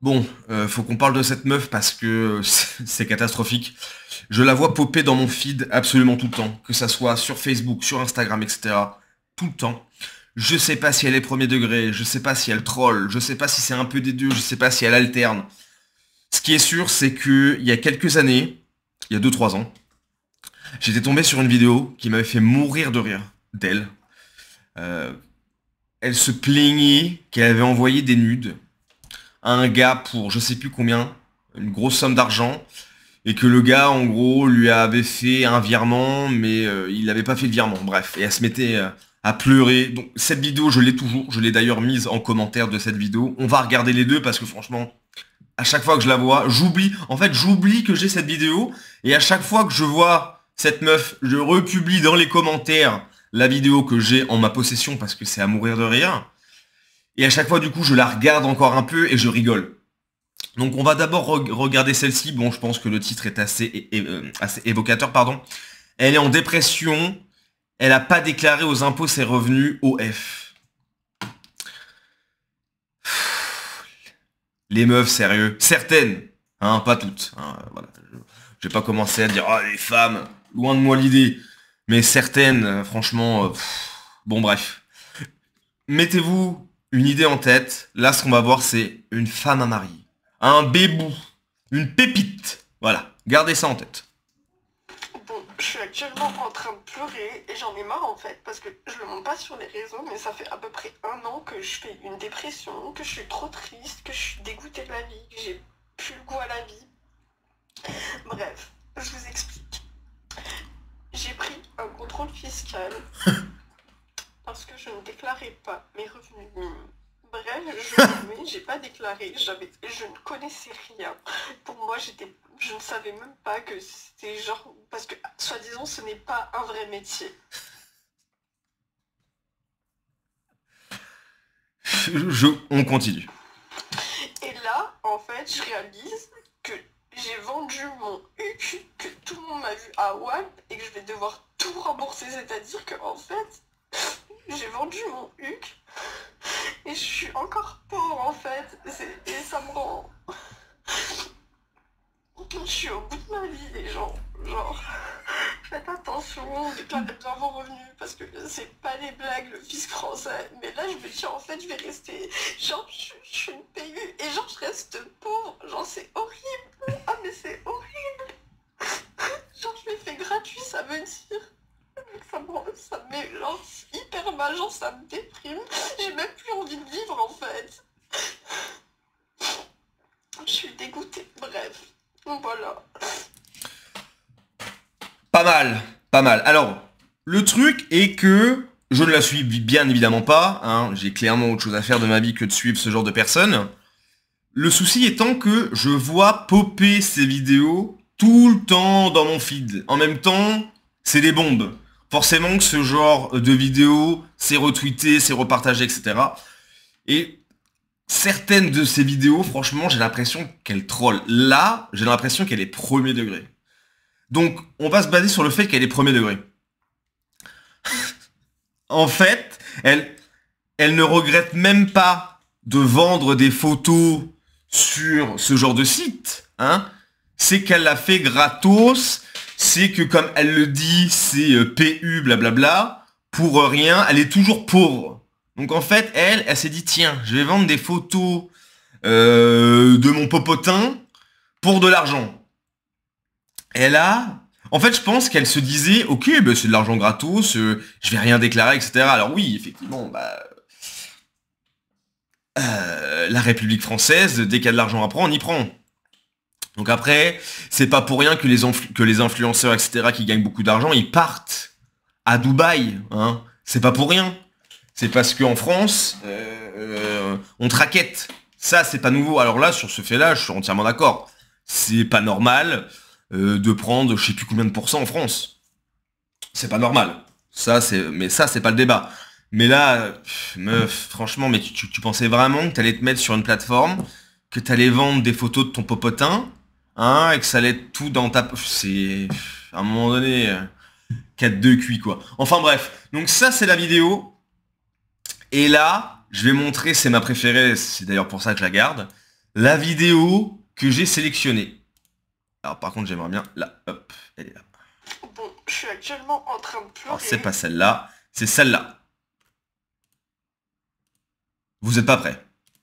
Bon, faut qu'on parle de cette meuf parce que c'est catastrophique. Je la vois popper dans mon feed absolument tout le temps, que ça soit sur Facebook, sur Instagram, etc. Tout le temps. Je sais pas si elle est premier degré, je sais pas si elle troll, je sais pas si c'est un peu des deux, je sais pas si elle alterne. Ce qui est sûr, c'est que il y a quelques années, il y a 2 3 ans, j'étais tombé sur une vidéo qui m'avait fait mourir de rire d'elle. Euh, Elle se plaignait qu'elle avait envoyé des nudes à un gars pour je sais plus combien, une grosse somme d'argent, et que le gars en gros lui avait fait un virement, mais il n'avait pas fait le virement, bref, et elle se mettait à pleurer. Donc cette vidéo je l'ai toujours, je l'ai d'ailleurs mise en commentaire de cette vidéo. On va regarder les deux parce que franchement, à chaque fois que je la vois, j'oublie que j'ai cette vidéo, et à chaque fois que je vois cette meuf, je republie dans les commentaires la vidéo que j'ai en ma possession parce que c'est à mourir de rire. Et à chaque fois, du coup, je la regarde encore un peu et je rigole. Donc on va d'abord regarder celle-ci. Bon, je pense que le titre est assez évocateur, pardon. Elle est en dépression. Elle n'a pas déclaré aux impôts ses revenus OF. Les meufs, sérieux. Certaines, hein, pas toutes. Hein, voilà. Je vais pas commencer à dire, ah, les femmes, loin de moi l'idée. Mais certaines, franchement, bon bref. Mettez-vous une idée en tête. Là, ce qu'on va voir, c'est une femme à marier. Un bébou. Une pépite. Voilà. Gardez ça en tête. Bon, je suis actuellement en train de pleurer et j'en ai marre en fait parce que je le montre pas sur les réseaux, mais ça fait à peu près 1 an que je fais une dépression, que je suis trop triste, que je suis dégoûtée de la vie, que j'ai plus le goût à la vie. Bref, je vous explique. J'ai pris un contrôle fiscal parce que je ne déclarais pas mes revenus minimes. Bref, j'ai pas déclaré, je ne connaissais rien. Pour moi, je ne savais même pas que c'était genre, parce que soi-disant, ce n'est pas un vrai métier. On continue. Et là, en fait, je réalise que j'ai vendu mon HUC, que tout le monde m'a vu à WAP et que je vais devoir tout rembourser. C'est-à-dire que, en fait, j'ai vendu mon HUC et je suis encore pauvre, en fait. Et ça me rend... Je suis au bout de ma vie, les gens. Genre, faites attention, déclarez bien vos revenus parce que c'est pas des blagues, le fisc français. Mais là, je me dis, en fait, je vais rester. Genre, je suis une PU et genre, je reste pauvre. Genre, c'est horrible. Ah, mais c'est horrible. Genre, je l'ai fait gratuit, ça veut dire. Ça me met genre hyper mal, genre, ça me déprime. J'ai même plus envie de vivre, en fait. Je suis dégoûtée. Bref, voilà. Pas mal. Pas mal. Alors, le truc est que je ne la suis bien évidemment pas. Hein, j'ai clairement autre chose à faire de ma vie que de suivre ce genre de personnes. Le souci étant que je vois popper ces vidéos tout le temps dans mon feed. En même temps, c'est des bombes. Forcément que ce genre de vidéos, c'est retweeté, c'est repartagé, etc. Et certaines de ces vidéos, franchement, j'ai l'impression qu'elles trollent. Là, j'ai l'impression qu'elle est premier degré. Donc, on va se baser sur le fait qu'elle est premier degré. En fait, elle ne regrette même pas de vendre des photos sur ce genre de site, hein. C'est qu'elle l'a fait gratos, c'est que comme elle le dit, c'est PU, blablabla, pour rien, elle est toujours pauvre. Donc en fait, elle s'est dit, tiens, je vais vendre des photos de mon popotin pour de l'argent. En fait, je pense qu'elle se disait, ok, bah, c'est de l'argent gratos, je vais rien déclarer, etc. Alors oui, effectivement, bah, la République française, dès qu'il y a de l'argent à prendre, on y prend. Donc après, c'est pas pour rien que les influenceurs, etc., qui gagnent beaucoup d'argent, ils partent à Dubaï, hein. C'est pas pour rien. C'est parce qu'en France, on traquette. Ça, c'est pas nouveau. Alors là, sur ce fait-là, je suis entièrement d'accord. C'est pas normal de prendre je sais plus combien de pourcents en France. C'est pas normal. Mais ça, c'est pas le débat. Mais là, meuf, franchement, mais tu pensais vraiment que t'allais te mettre sur une plateforme, que t'allais vendre des photos de ton popotin, hein, et que ça allait être tout dans ta... C'est... À un moment donné, 4-2 cuit, quoi. Enfin bref, donc ça, c'est la vidéo. Et là, je vais montrer, c'est ma préférée, c'est d'ailleurs pour ça que je la garde. la vidéo que j'ai sélectionnée. Alors par contre j'aimerais bien... Là, hop, elle est là. Bon, je suis actuellement en train de Alors pleurer. c'est pas celle-là, c'est celle-là. Vous êtes pas prêts?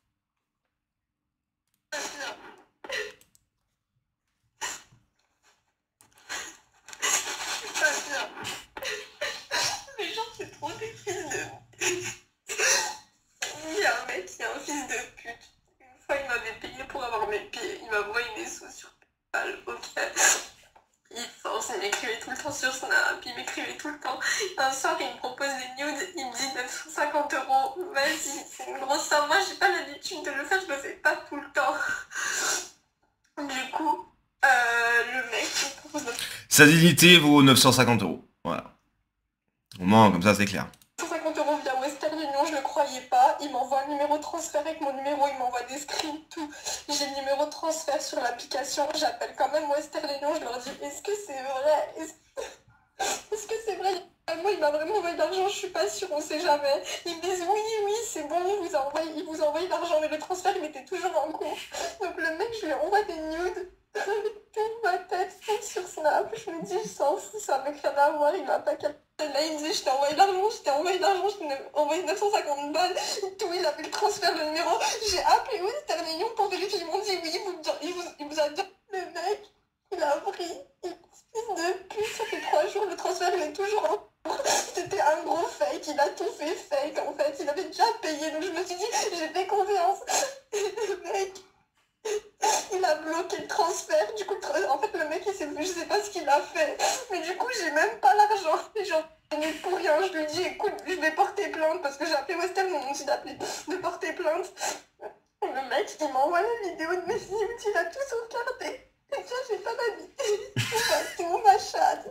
C'est pas bien. Les gens, c'est trop des fils de... Il y a un mec qui est un fils de pute. Une fois, il m'avait payé pour avoir mes pieds. Il m'a envoyé des sous sur PayPal. Ok. Il m'écrivait tout le temps sur Snap. Il m'écrivait tout le temps. Un soir, il me propose des nudes. Il me dit 950 €. Vas-y, c'est une grosse somme. Moi, j'ai pas l'habitude de le faire. Je le fais pas tout le temps. Du coup, le mec, il me propose Sa dignité vaut 950 €. Voilà. Au moins, comme ça, c'est clair. 150 € via Western Union, je le croyais pas. Il m'envoie un numéro de transfert avec mon numéro, il m'envoie des screens, tout. J'ai le numéro de transfert sur l'application, j'appelle quand même Western Union, je leur dis est-ce que c'est vrai? Est-ce que c'est vrai? Moi, il m'a vraiment envoyé de l'argent, je suis pas sûre, on sait jamais. Ils me disent oui, c'est bon, il vous a envoyé de l'argent, mais le transfert, il était toujours en cours. Donc le mec, je lui envoie des nudes. Toute ma tête sur Snap, je me dis, je sens fou, ça avec rien à voir, il m'a pas capté. Là, il me dit, je t'ai envoyé de l'argent, je t'ai envoyé 950 balles, tout, il a fait le transfert, le numéro. J'ai appelé Western Union pour vérifier, ils m'ont dit oui, il vous a dit, le mec, il a pris, fils de pute, ça fait 3 jours, le transfert, il est toujours en cours. C'était un gros fake, il a tout fait fake, en fait, il avait déjà payé, donc je me suis dit, j'ai fait confiance. Le mec, il a bloqué le transfert, du coup, en fait, le mec, je sais pas ce qu'il a fait, mais du coup, j'ai même pas l'argent, et j'en ai pour rien, je lui dis, écoute, je vais porter plainte, parce que j'ai appelé Western, ils m'ont dit de porter plainte. Le mec, il m'envoie la vidéo de mes nudes, il a tout sauvegardé, et ça, j'ai pas d'avis, c'est tout, ma chatte.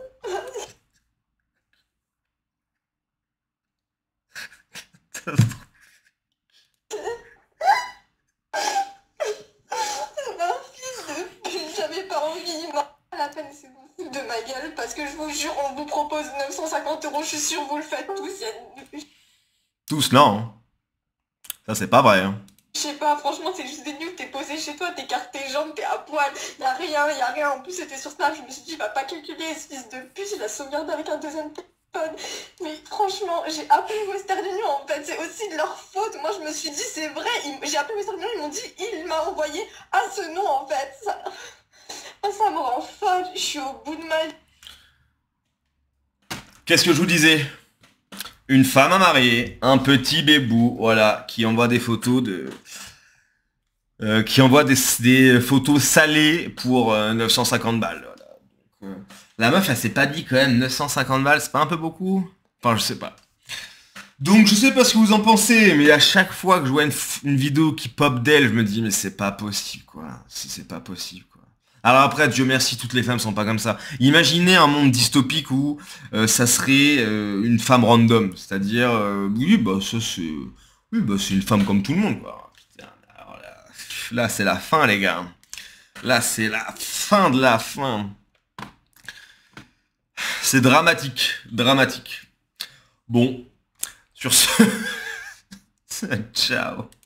Un fils de pute, j'avais pas envie, il m'a à la peine, c'est vous foutre de ma gueule, parce que je vous jure, on vous propose 950 €, je suis sûre, vous le faites tous, Tous, non. Hein. Ça, c'est pas vrai. Hein. je sais pas, franchement, c'est juste des nudes, t'es posé chez toi, t'écartes tes jambes, t'es à poil, y'a rien, en plus c'était sur Snap, je me suis dit, il va pas calculer, ce fils de pute, il a sauvegardé avec un deuxième téléphone, mais franchement, j'ai appelé Western Union, en fait, c'est aussi de leur faute, moi je me suis dit, c'est vrai, j'ai appelé Western Union, ils m'ont dit, il m'a envoyé à ce nom, en fait, ça me rend folle, je suis au bout de ma vie. Qu'est-ce que je vous disais? Une femme à marier, un petit bébou, voilà, qui envoie des photos de... qui envoie des photos salées pour 950 balles. Voilà. Donc, la meuf, elle s'est pas dit quand même 950 balles, c'est pas un peu beaucoup? Enfin, je sais pas. Donc, je sais pas ce que vous en pensez, mais à chaque fois que je vois une vidéo qui pop d'elle, je me dis, mais c'est pas possible, quoi. C'est pas possible, quoi. Alors après, Dieu merci, toutes les femmes sont pas comme ça. Imaginez un monde dystopique où ça serait une femme random, c'est-à-dire, oui, bah ça c'est, oui, bah c'est une femme comme tout le monde, quoi. Putain, alors là c'est la fin, les gars. Là, c'est la fin de la fin. C'est dramatique, dramatique. Bon, sur ce, ciao.